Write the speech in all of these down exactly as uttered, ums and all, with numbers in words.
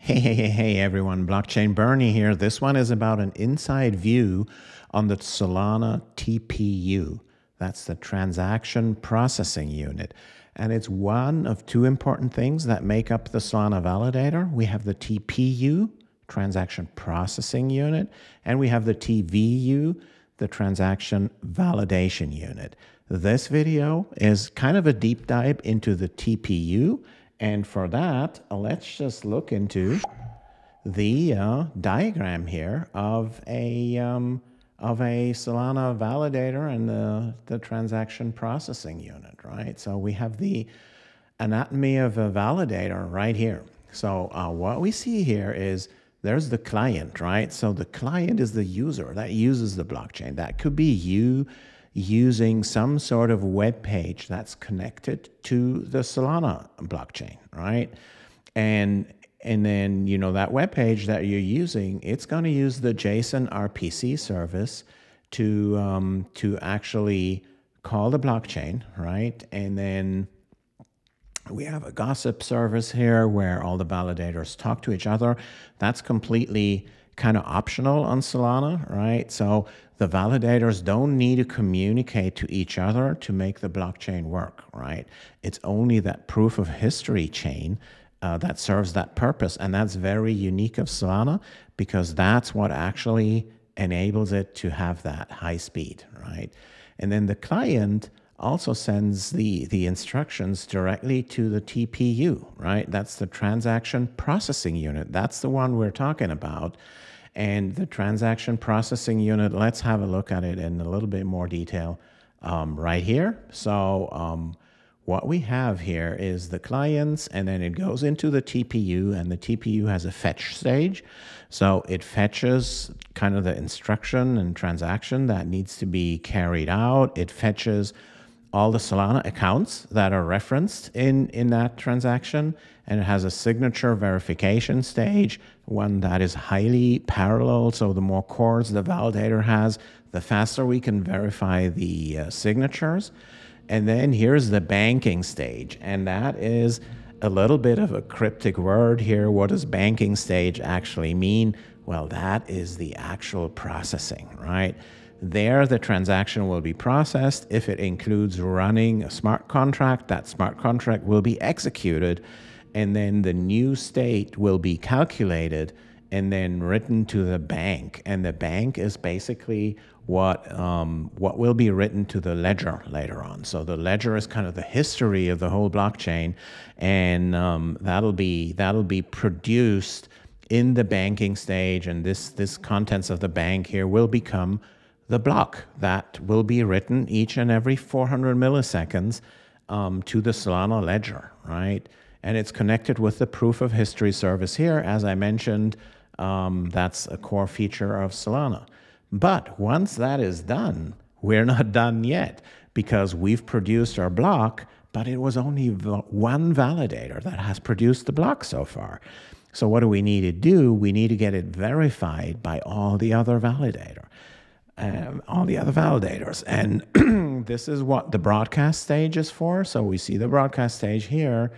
Hey, hey, hey, hey, everyone. Blockchain Bernie here. This one is about an inside view on the Solana T P U. That's the Transaction Processing Unit. And it's one of two important things that make up the Solana Validator. We have the T P U, Transaction Processing Unit, and we have the T V U, the Transaction Validation Unit. This video is kind of a deep dive into the T P U. And for that, uh, let's just look into the uh, diagram here of a um, of a Solana validator and the, the transaction processing unit, right? So we have the anatomy of a validator right here. So uh, what we see here is there's the client, right? So the client is the user that uses the blockchain. That could be you using some sort of web page that's connected to the Solana blockchain, right? And and then, you know, that web page that you're using, it's going to use the JSON R P C service to um, to actually call the blockchain, right? And then we have a gossip service here where all the validators talk to each other. That's completely kind of optional on Solana, right? So the validators don't need to communicate to each other to make the blockchain work, right? It's only that proof of history chain uh, that serves that purpose. And that's very unique of Solana because that's what actually enables it to have that high speed, right? And then the client also sends the, the instructions directly to the T P U, right? That's the Transaction Processing Unit. That's the one we're talking about. And the Transaction Processing Unit, let's have a look at it in a little bit more detail um, right here. So um, what we have here is the clients, and then it goes into the T P U, and the T P U has a fetch stage. So it fetches kind of the instruction and transaction that needs to be carried out. It fetches all the Solana accounts that are referenced in, in that transaction, and it has a signature verification stage, one that is highly parallel. So the more cores the validator has, the faster we can verify the uh, signatures. And then here's the banking stage, and that is a little bit of a cryptic word here. What does banking stage actually mean? Well, that is the actual processing, right? There, the transaction will be processed. If it includes running a smart contract, that smart contract will be executed, and then the new state will be calculated and then written to the bank. And the bank is basically what um, what will be written to the ledger later on. So the ledger is kind of the history of the whole blockchain, and um, that'll be that'll be produced in the banking stage. And this this contents of the bank here will become the block that will be written each and every four hundred milliseconds um, to the Solana ledger, right? And it's connected with the proof of history service here. As I mentioned, um, that's a core feature of Solana. But once that is done, we're not done yet because we've produced our block, but it was only one validator that has produced the block so far. So what do we need to do? We need to get it verified by all the other validators. Um, all the other validators. And this is what the broadcast stage is for. So we see the broadcast stage here,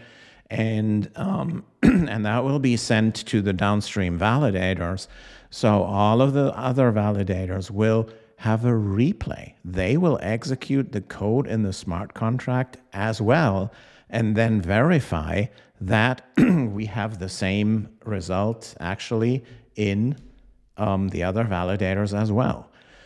and um, and that will be sent to the downstream validators. So all of the other validators will have a replay. They will execute the code in the smart contract as well, and then verify that we have the same result actually in um, the other validators as well.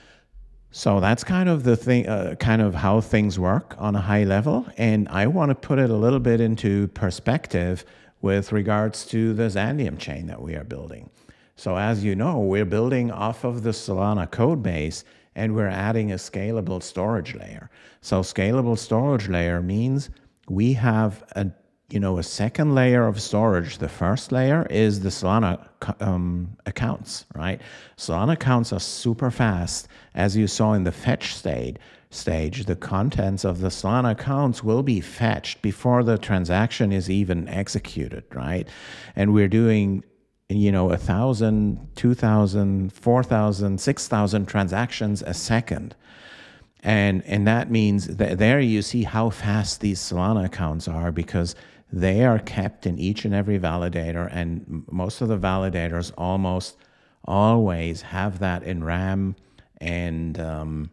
So that's kind of the thing, uh, kind of how things work on a high level. And I want to put it a little bit into perspective with regards to the Xandeum chain that we are building. So as you know, we're building off of the Solana code base, and we're adding a scalable storage layer. So scalable storage layer means we have a you know, a second layer of storage. The first layer is the Solana um, accounts, right? Solana accounts are super fast. As you saw in the fetch stage, stage, the contents of the Solana accounts will be fetched before the transaction is even executed, right? And we're doing, you know, a thousand, two thousand, four thousand, six thousand transactions a second. And, and that means that there you see how fast these Solana accounts are, because They are kept in each and every validator, and most of the validators almost always have that in RAM, and um,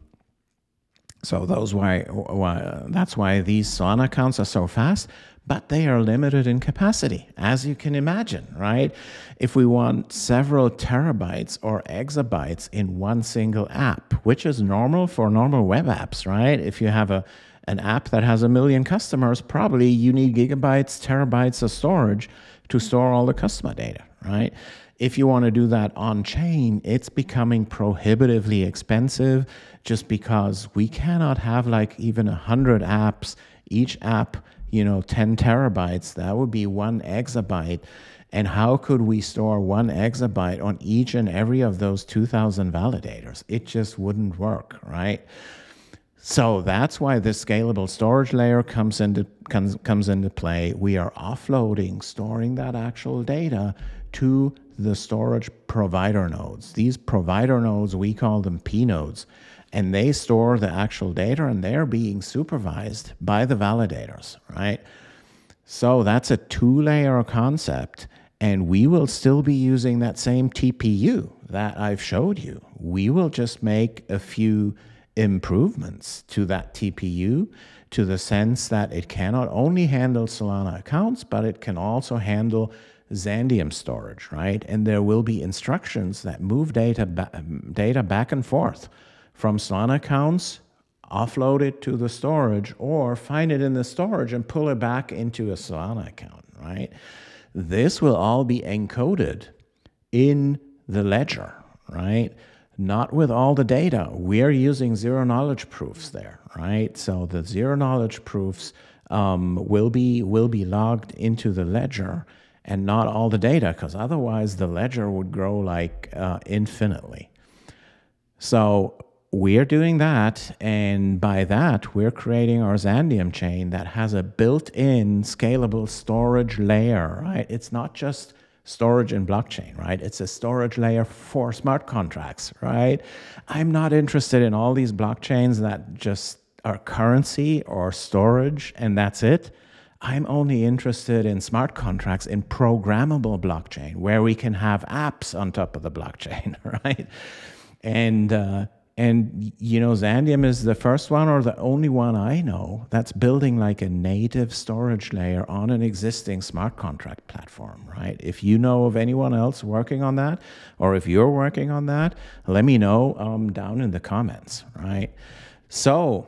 so those why, why that's why these Solana accounts are so fast, but they are limited in capacity, as you can imagine, right? If we want several terabytes or exabytes in one single app, which is normal for normal web apps, right? If you have a an app that has a million customers, probably you need gigabytes, terabytes of storage to store all the customer data, right? If you want to do that on-chain, it's becoming prohibitively expensive just because we cannot have like even a hundred apps, each app, you know, ten terabytes, that would be one exabyte. And how could we store one exabyte on each and every of those two thousand validators? It just wouldn't work, right? So that's why the scalable storage layer comes into, comes, comes into play. We are offloading, storing that actual data to the storage provider nodes. These provider nodes, we call them PNodes, and they store the actual data, and they're being supervised by the validators, right? So that's a two-layer concept, and we will still be using that same T P U that I've showed you. We will just make a few improvements to that T P U, to the sense that it cannot only handle Solana accounts, but it can also handle Xandeum storage, right? And there will be instructions that move data, ba data back and forth from Solana accounts, offload it to the storage, or find it in the storage and pull it back into a Solana account, right? This will all be encoded in the ledger, right? Not with all the data. We are using zero knowledge proofs there, right? So the zero knowledge proofs um, will be will be logged into the ledger, and not all the data, because otherwise the ledger would grow like uh, infinitely. So we're doing that, and by that we're creating our Xandeum chain that has a built-in scalable storage layer, right? It's not just storage in blockchain, right? It's a storage layer for smart contracts, right? I'm not interested in all these blockchains that just are currency or storage and that's it. I'm only interested in smart contracts in programmable blockchain, where we can have apps on top of the blockchain, right? And uh, and you know, Xandeum is the first one, or the only one I know, that's building like a native storage layer on an existing smart contract platform, right? If you know of anyone else working on that, or if you're working on that, let me know um, down in the comments, right? So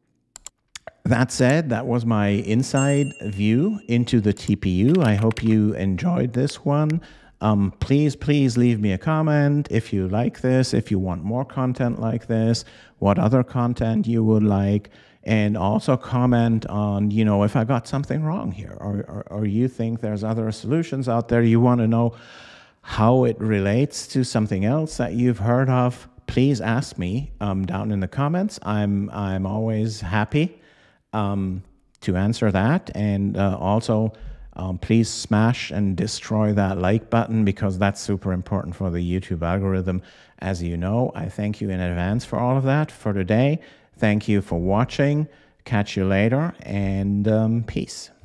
that said, that was my inside view into the T P U. I hope you enjoyed this one. Um, please, please leave me a comment if you like this, if you want more content like this, what other content you would like, and also comment on, you know, if I got something wrong here, or, or, or you think there's other solutions out there, you want to know how it relates to something else that you've heard of, please ask me um, down in the comments. I'm, I'm always happy um, to answer that, and uh, also Um, please smash and destroy that like button, because that's super important for the YouTube algorithm. As you know, I thank you in advance for all of that. For today, thank you for watching. Catch you later, and um, peace.